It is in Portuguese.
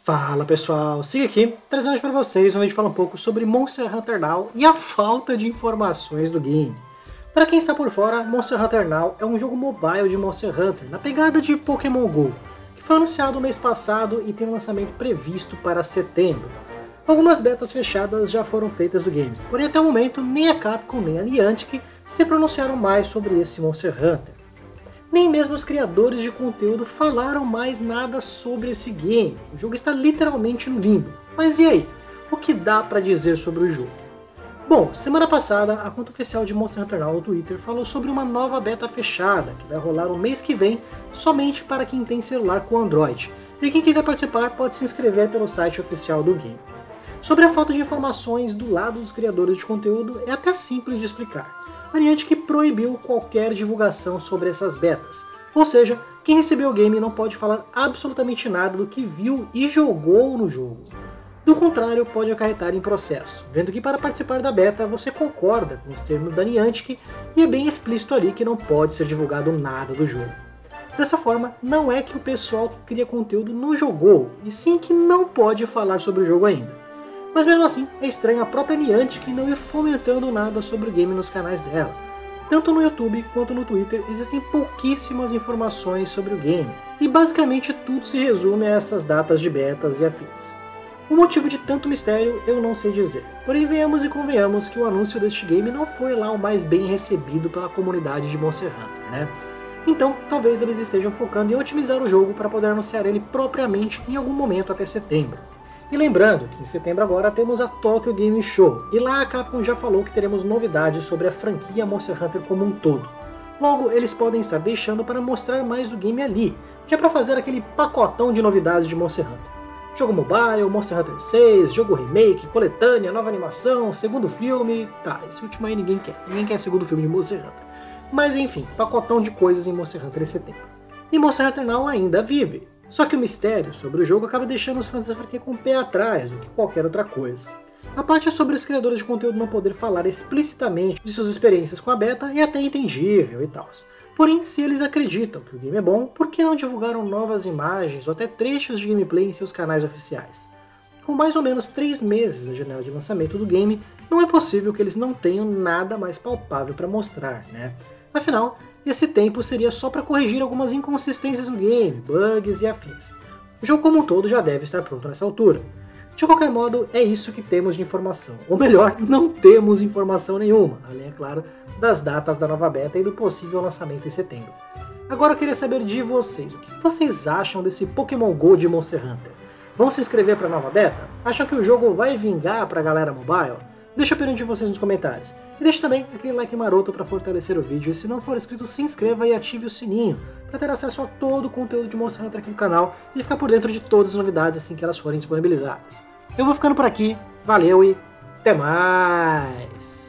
Fala pessoal, siga aqui, trazendo hoje para vocês onde a gente fala um pouco sobre Monster Hunter Now e a falta de informações do game. Para quem está por fora, Monster Hunter Now é um jogo mobile de Monster Hunter, na pegada de Pokémon GO, que foi anunciado no mês passado e tem um lançamento previsto para setembro. Algumas betas fechadas já foram feitas do game, porém até o momento nem a Capcom nem a Niantic se pronunciaram mais sobre esse Monster Hunter. Nem mesmo os criadores de conteúdo falaram mais nada sobre esse game. O jogo está literalmente no limbo. Mas e aí? O que dá pra dizer sobre o jogo? Bom, semana passada, a conta oficial de Monster Hunter Now no Twitter falou sobre uma nova beta fechada, que vai rolar no mês que vem, somente para quem tem celular com Android. E quem quiser participar pode se inscrever pelo site oficial do game. Sobre a falta de informações do lado dos criadores de conteúdo, é até simples de explicar. A Niantic proibiu qualquer divulgação sobre essas betas, ou seja, quem recebeu o game não pode falar absolutamente nada do que viu e jogou no jogo. Do contrário, pode acarretar em processo, vendo que para participar da beta você concorda com os termos da Niantic e é bem explícito ali que não pode ser divulgado nada do jogo. Dessa forma, não é que o pessoal que cria conteúdo não jogou, e sim que não pode falar sobre o jogo ainda. Mas mesmo assim, é estranho a própria Niantic não ir fomentando nada sobre o game nos canais dela. Tanto no YouTube quanto no Twitter existem pouquíssimas informações sobre o game, e basicamente tudo se resume a essas datas de betas e afins. O motivo de tanto mistério eu não sei dizer, porém venhamos e convenhamos que o anúncio deste game não foi lá o mais bem recebido pela comunidade de Monster Hunter, né? Então, talvez eles estejam focando em otimizar o jogo para poder anunciar ele propriamente em algum momento até setembro. E lembrando que em setembro agora temos a Tokyo Game Show, e lá a Capcom já falou que teremos novidades sobre a franquia Monster Hunter como um todo. Logo, eles podem estar deixando para mostrar mais do game ali, já para fazer aquele pacotão de novidades de Monster Hunter. Jogo mobile, Monster Hunter 6, jogo remake, coletânea, nova animação, segundo filme... Tá, esse último aí ninguém quer segundo filme de Monster Hunter. Mas enfim, pacotão de coisas em Monster Hunter em setembro. E Monster Hunter Now ainda vive. Só que o mistério sobre o jogo acaba deixando os fãs da franquia com o pé atrás do que qualquer outra coisa. A parte sobre os criadores de conteúdo não poder falar explicitamente de suas experiências com a beta é até entendível e tal. Porém, se eles acreditam que o game é bom, por que não divulgaram novas imagens ou até trechos de gameplay em seus canais oficiais? Com mais ou menos 3 meses na janela de lançamento do game, não é possível que eles não tenham nada mais palpável para mostrar, né? Afinal, esse tempo seria só para corrigir algumas inconsistências no game, bugs e afins. O jogo como um todo já deve estar pronto nessa altura. De qualquer modo, é isso que temos de informação. Ou melhor, não temos informação nenhuma, além, é claro, das datas da nova beta e do possível lançamento em setembro. Agora eu queria saber de vocês, o que vocês acham desse Pokémon GO de Monster Hunter? Vão se inscrever para a nova beta? Acham que o jogo vai vingar para a galera mobile? Deixa a opinião de vocês nos comentários. E deixe também aquele like maroto para fortalecer o vídeo. E se não for inscrito, se inscreva e ative o sininho para ter acesso a todo o conteúdo de Monster Hunter aqui no canal e ficar por dentro de todas as novidades assim que elas forem disponibilizadas. Eu vou ficando por aqui, valeu e até mais!